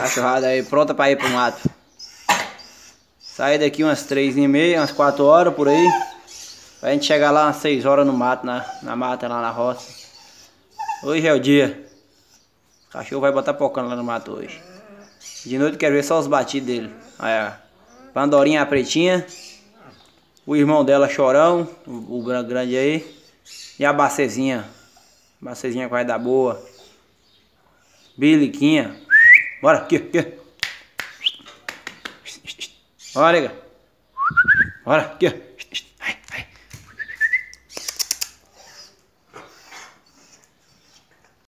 Cachorrada aí pronta pra ir pro mato. Sair daqui umas 3h30, umas 4 horas por aí. Pra gente chegar lá umas 6 horas no mato, na mata, lá na roça. Hoje é o dia. O cachorro vai botar pocando lá no mato hoje. De noite eu quero ver só os batidos dele. Aí, ó. Pandorinha a pretinha. O irmão dela chorão. O grande aí. E a bacezinha. Bacezinha que vai dar boa. Biliquinha. Bora, aqui. Bora, nega. Bora, aqui.